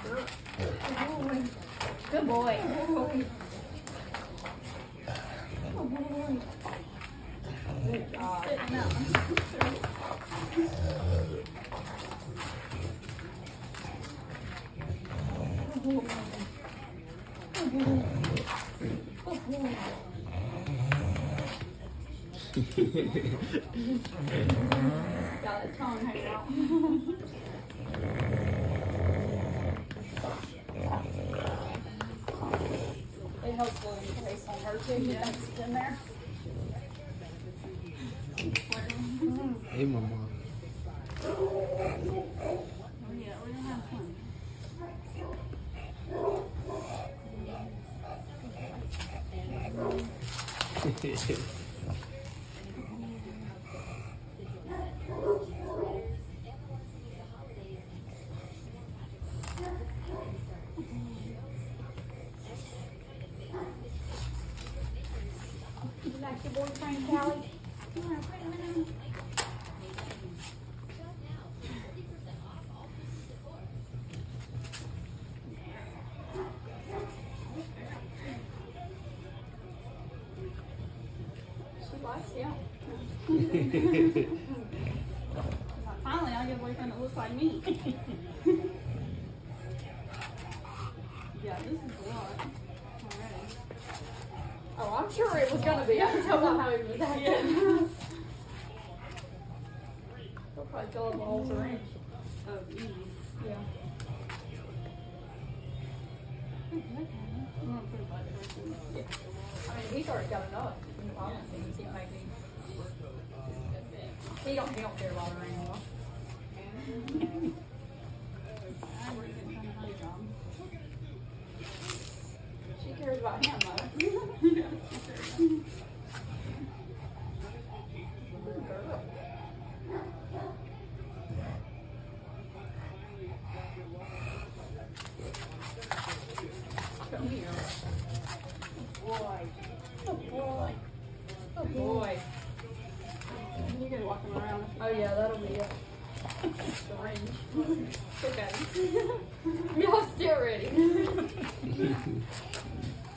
Good boy. Good job. Got his tongue hanging out. It helps with the face on her too. Yeah, it's in there. Hey, mama. Oh yeah, we're gonna have fun. You like your boyfriend, Callie? You want to put him in? She likes you. Finally, I'll get a boyfriend that looks like me. Yeah, this is a lot already. Oh, I'm sure it was gonna be. I can tell by how he was acting. Yeah. He'll probably fill up the whole syringe. Oh, easy. Yeah. I mean, he's already got enough. I don't think he might be. He don't care about her anymore. She cares about him though. Come here. Boy. Oh boy. Oh boy. You can walk him around. Oh yeah, that'll be it. Syringe. Okay. Y'all still ready.